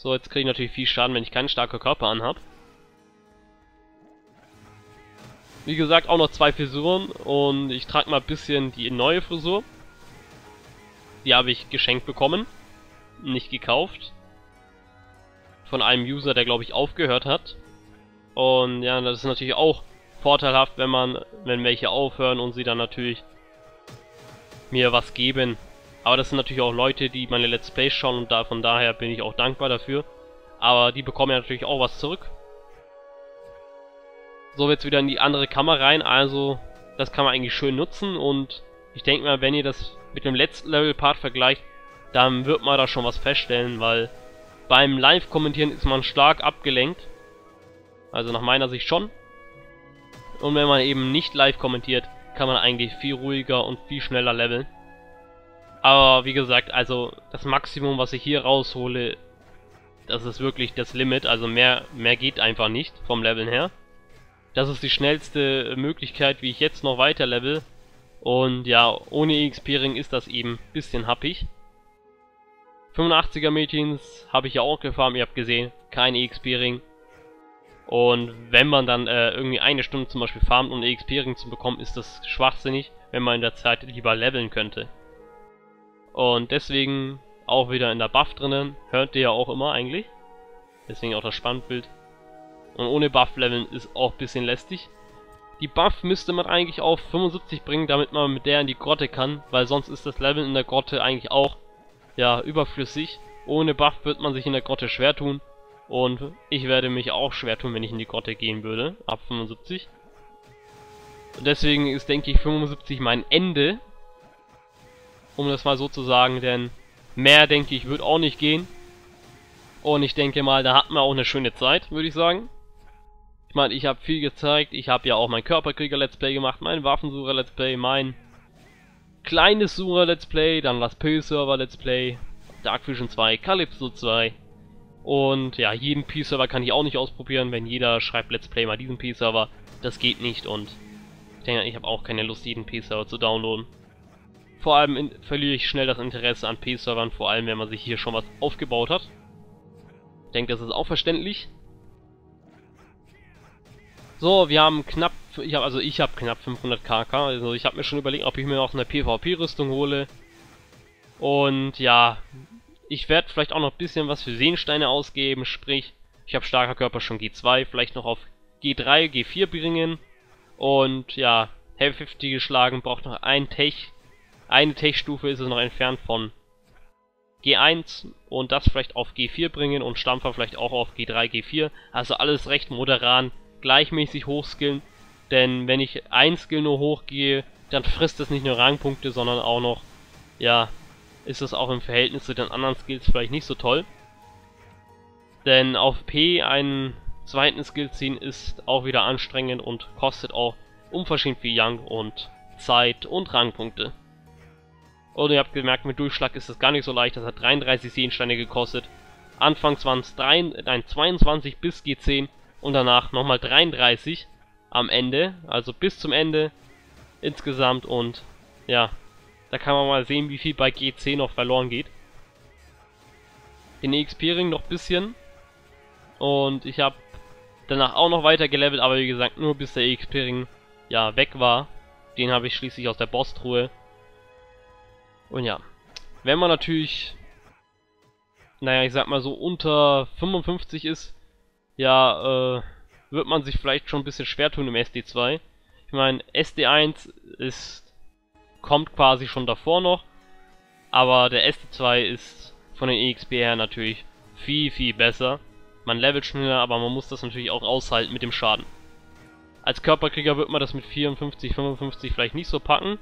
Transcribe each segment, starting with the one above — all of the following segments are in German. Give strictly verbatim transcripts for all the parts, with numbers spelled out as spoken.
So, jetzt kriege ich natürlich viel Schaden, wenn ich keinen starken Körper anhab. Wie gesagt, auch noch zwei Frisuren und ich trage mal ein bisschen die neue Frisur. Die habe ich geschenkt bekommen, nicht gekauft. Von einem User, der glaube ich aufgehört hat. Und ja, das ist natürlich auch vorteilhaft, wenn man, wenn welche aufhören und sie dann natürlich mir was geben. Aber das sind natürlich auch Leute, die meine Let's Plays schauen und da, von daher bin ich auch dankbar dafür. Aber die bekommen ja natürlich auch was zurück. So, jetzt wieder in die andere Kammer rein, also das kann man eigentlich schön nutzen und ich denke mal, wenn ihr das mit dem letzten Level-Part vergleicht, dann wird man da schon was feststellen, weil beim Live-Kommentieren ist man stark abgelenkt, also nach meiner Sicht schon. Und wenn man eben nicht live kommentiert, kann man eigentlich viel ruhiger und viel schneller leveln. Aber wie gesagt, also das Maximum, was ich hier raushole, das ist wirklich das Limit, also mehr, mehr geht einfach nicht vom Leveln her. Das ist die schnellste Möglichkeit, wie ich jetzt noch weiter level. Und ja, ohne E X P-Ring ist das eben ein bisschen happig. fünfundachtziger Mädchens habe ich ja auch gefarmt, ihr habt gesehen, kein E X P-Ring. Und wenn man dann äh, irgendwie eine Stunde zum Beispiel farmt, um einen E X P-Ring zu bekommen, ist das schwachsinnig, wenn man in der Zeit lieber leveln könnte. Und deswegen auch wieder in der Buff drinnen, hört ihr ja auch immer eigentlich. Deswegen auch das Spannbild. Und ohne Buff leveln ist auch ein bisschen lästig. Die Buff müsste man eigentlich auf fünfundsiebzig bringen, damit man mit der in die Grotte kann, weil sonst ist das Leveln in der Grotte eigentlich auch, ja, überflüssig. Ohne Buff wird man sich in der Grotte schwer tun. Und ich werde mich auch schwer tun, wenn ich in die Grotte gehen würde, ab fünfundsiebzig. Und deswegen ist, denke ich, fünfundsiebzig mein Ende. Um das mal so zu sagen, denn mehr, denke ich, wird auch nicht gehen. Und ich denke mal, da hat man auch eine schöne Zeit, würde ich sagen. Ich meine, ich habe viel gezeigt, ich habe ja auch mein Körperkrieger-Let's Play gemacht, mein Waffensucher-Let's Play, mein kleines Sucher-Let's Play, dann das P-Server-Let's Play, Dark Vision zwei, Calypso zwei und ja, jeden P-Server kann ich auch nicht ausprobieren, wenn jeder schreibt Let's Play mal diesen P-Server, das geht nicht und ich denke, ich habe auch keine Lust, jeden P-Server zu downloaden. Vor allem in, verliere ich schnell das Interesse an P-Servern, vor allem wenn man sich hier schon was aufgebaut hat. Ich denke, das ist auch verständlich. So, wir haben knapp, ich hab, also ich habe knapp fünfhundert K K, also ich habe mir schon überlegt, ob ich mir noch eine PvP-Rüstung hole. Und ja, ich werde vielleicht auch noch ein bisschen was für Seelensteine ausgeben, sprich, ich habe starker Körper schon G zwei, vielleicht noch auf G drei, G vier bringen. Und ja, Heavy fünfzig geschlagen, braucht noch ein Tech, eine Tech-Stufe ist es noch entfernt von G eins und das vielleicht auf G vier bringen und Stampfer vielleicht auch auf G drei, G vier, also alles recht moderat. Gleichmäßig hochskillen, denn wenn ich ein Skill nur hochgehe, dann frisst es nicht nur Rangpunkte, sondern auch noch, ja, ist es auch im Verhältnis zu den anderen Skills vielleicht nicht so toll. Denn auf P einen zweiten Skill ziehen ist auch wieder anstrengend und kostet auch unverschämt viel Young und Zeit und Rangpunkte. Und ihr habt gemerkt, mit Durchschlag ist es gar nicht so leicht, das hat dreiunddreißig Seelensteine gekostet. Anfangs waren es zweiundzwanzig bis G zehn. Und danach nochmal dreiunddreißig am Ende, also bis zum Ende insgesamt und ja, da kann man mal sehen, wie viel bei G zehn noch verloren geht. Den E X P-Ring noch ein bisschen und ich habe danach auch noch weiter gelevelt, aber wie gesagt, nur bis der E X P-Ring ja weg war. Den habe ich schließlich aus der Boss-Truhe. Und ja, wenn man natürlich, naja, ich sag mal so unter fünfundfünfzig ist, ja, äh, wird man sich vielleicht schon ein bisschen schwer tun im S D zwei. Ich meine, S D eins ist, kommt quasi schon davor noch, aber der S D zwei ist von den E X P her natürlich viel, viel besser. Man levelt schneller, aber man muss das natürlich auch aushalten mit dem Schaden. Als Körperkrieger wird man das mit vierundfünfzig, fünfundfünfzig vielleicht nicht so packen.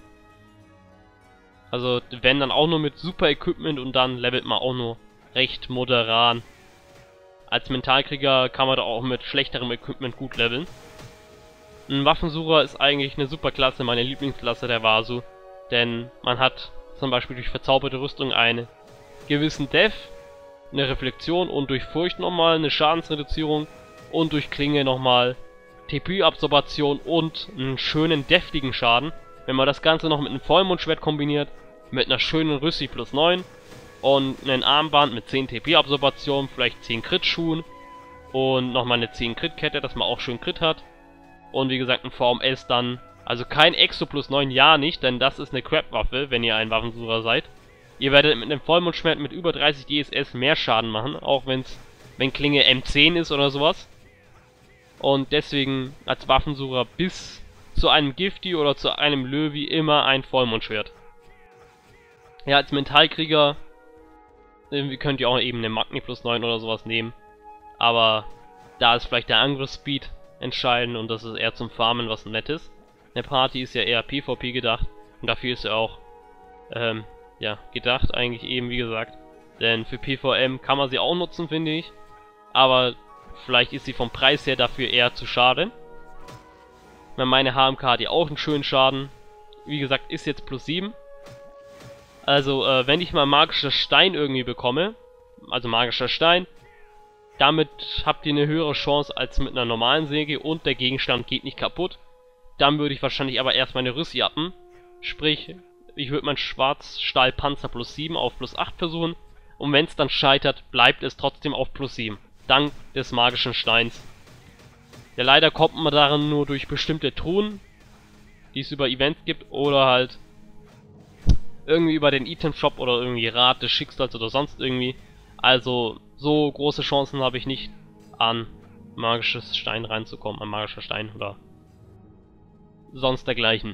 Also wenn dann auch nur mit Super Equipment und dann levelt man auch nur recht moderat. Als Mentalkrieger kann man da auch mit schlechterem Equipment gut leveln. Ein Waffensucher ist eigentlich eine super Klasse, meine Lieblingsklasse der Vasu. Denn man hat zum Beispiel durch verzauberte Rüstung einen gewissen Def, eine Reflexion und durch Furcht nochmal eine Schadensreduzierung und durch Klinge nochmal T P-Absorption und einen schönen deftigen Schaden. Wenn man das Ganze noch mit einem Vollmondschwert kombiniert, mit einer schönen Rüssi plus neun, und ein Armband mit zehn T P-Absorption, vielleicht zehn Crit-Schuhen und nochmal eine zehn Crit-Kette, dass man auch schön Crit hat. Und wie gesagt, ein V M S dann, also kein Exo plus neun, ja nicht, denn das ist eine Crap-Waffe, wenn ihr ein Waffensucher seid. Ihr werdet mit einem Vollmondschwert mit über dreißig D S S mehr Schaden machen, auch wenn's, wenn Klinge M zehn ist oder sowas. Und deswegen als Waffensucher bis zu einem Gifty oder zu einem Löwy immer ein Vollmondschwert. Ja, als Mentalkrieger könnt ihr auch eben eine Magni plus neun oder sowas nehmen. Aber da ist vielleicht der Angriffsspeed entscheidend und das ist eher zum Farmen was Nettes. Eine Party ist ja eher PvP gedacht und dafür ist ja auch ähm, ja, gedacht eigentlich eben wie gesagt. Denn für P V M kann man sie auch nutzen, finde ich. Aber vielleicht ist sie vom Preis her dafür eher zu schade. Meine H M K hat ja auch einen schönen Schaden. Wie gesagt, ist jetzt plus sieben. Also, äh, wenn ich mal magischer Stein irgendwie bekomme, also magischer Stein, damit habt ihr eine höhere Chance als mit einer normalen Säge und der Gegenstand geht nicht kaputt. Dann würde ich wahrscheinlich aber erst meine Rüssi uppen. Sprich, ich würde mein Schwarzstahlpanzer plus sieben auf plus acht versuchen. Und wenn es dann scheitert, bleibt es trotzdem auf plus sieben. Dank des magischen Steins. Ja, leider kommt man daran nur durch bestimmte Truhen, die es über Events gibt, oder halt irgendwie über den Item-Shop oder irgendwie Rat des Schicksals oder sonst irgendwie. Also, so große Chancen habe ich nicht, an magisches Stein reinzukommen, an magischer Stein oder sonst dergleichen.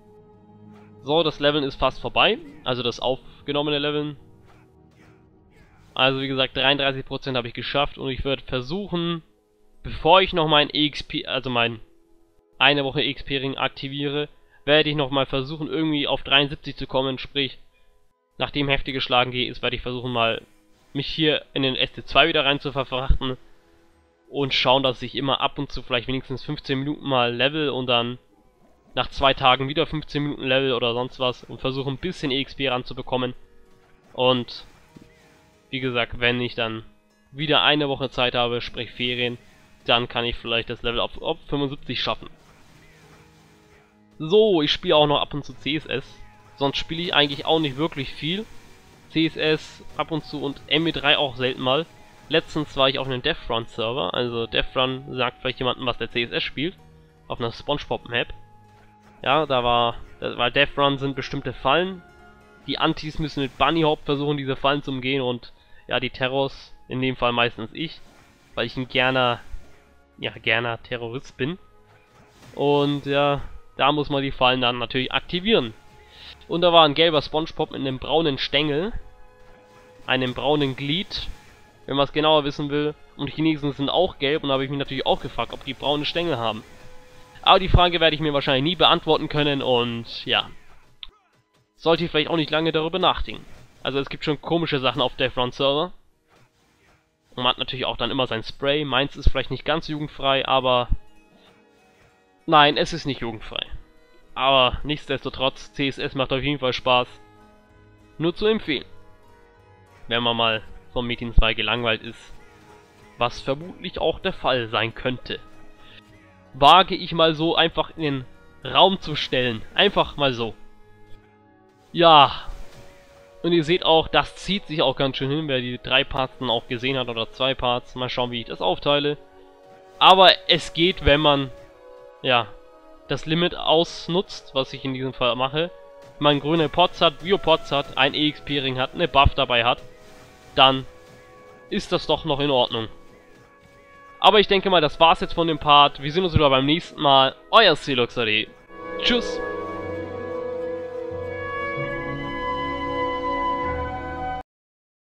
So, das Leveln ist fast vorbei, also das aufgenommene Leveln. Also wie gesagt, dreiunddreißig Prozent habe ich geschafft und ich würde versuchen, bevor ich noch mein E X P, also mein eine Woche E X P-Ring aktiviere, werde ich nochmal versuchen, irgendwie auf dreiundsiebzig zu kommen, sprich, nachdem heftig geschlagen gehe, ist, werde ich versuchen mal, mich hier in den S T zwei wieder rein zu verfrachten und schauen, dass ich immer ab und zu vielleicht wenigstens fünfzehn Minuten mal level und dann nach zwei Tagen wieder fünfzehn Minuten Level oder sonst was und versuche ein bisschen E X P ranzubekommen. Und wie gesagt, wenn ich dann wieder eine Woche Zeit habe, sprich Ferien, dann kann ich vielleicht das Level auf, auf fünfundsiebzig schaffen. So, ich spiele auch noch ab und zu C S S, sonst spiele ich eigentlich auch nicht wirklich viel. C S S ab und zu und M E drei auch selten mal. Letztens war ich auf einem Deathrun Server, also Deathrun sagt vielleicht jemandem, was der C S S spielt, auf einer SpongeBob Map. Ja, da war, weil Deathrun sind bestimmte Fallen. Die Antis müssen mit Bunny Hop versuchen, diese Fallen zu umgehen und ja, die Terrors, in dem Fall meistens ich, weil ich ein gerner, ja, gerner Terrorist bin. Und ja, da muss man die Fallen dann natürlich aktivieren. Und da war ein gelber SpongeBob mit einem braunen Stängel, einem braunen Glied, wenn man es genauer wissen will. Und Chinesen sind auch gelb und da habe ich mich natürlich auch gefragt, ob die braune Stängel haben. Aber die Frage werde ich mir wahrscheinlich nie beantworten können und ja, sollte ich vielleicht auch nicht lange darüber nachdenken. Also es gibt schon komische Sachen auf Deathrun Server. Und man hat natürlich auch dann immer sein Spray. Meins ist vielleicht nicht ganz jugendfrei, aber nein, es ist nicht jugendfrei. Aber nichtsdestotrotz, C S S macht auf jeden Fall Spaß. Nur zu empfehlen. Wenn man mal vom Metin zwei gelangweilt ist. Was vermutlich auch der Fall sein könnte. Wage ich mal so einfach in den Raum zu stellen. Einfach mal so. Ja. Und ihr seht auch, das zieht sich auch ganz schön hin, wer die drei Parts dann auch gesehen hat oder zwei Parts. Mal schauen, wie ich das aufteile. Aber es geht, wenn man, ja, das Limit ausnutzt, was ich in diesem Fall mache. Wenn man grüne Pots hat, Bio-Pots hat, ein E X P-Ring hat, eine Buff dabei hat, dann ist das doch noch in Ordnung. Aber ich denke mal, das war's jetzt von dem Part. Wir sehen uns wieder beim nächsten Mal. Euer Celoxade. Tschüss.